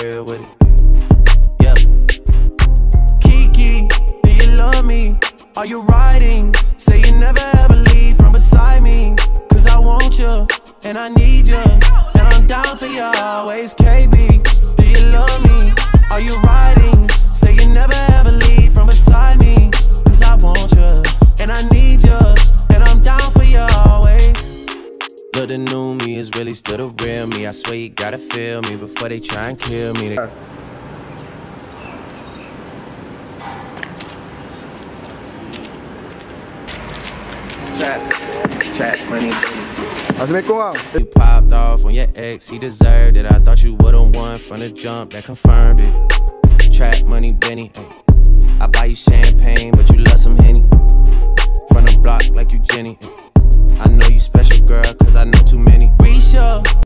real with it. Yeah. Kiki, do you love me? Are you riding? Say you never ever leave from beside me. Cause I want you, and I need you, and I'm down for you always. KB, do you love me? Are you riding? Say you never ever leave from beside me. Cause I want you, and I need you, and I'm down for you always. Look, the new me is really still the real me. I swear you gotta feel me before they try and kill me. Chat money. You popped off on your ex, he deserved it. I thought you would've won from the jump, that confirmed it. Trap money, Benny. I buy you champagne, but you love some